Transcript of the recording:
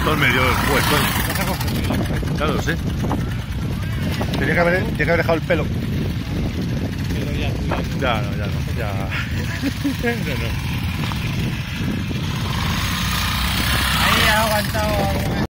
Todo medio puesto. Ya lo sé. Tenía que haber dejado el pelo. Pero ya, Ya no. Ahí ha aguantado.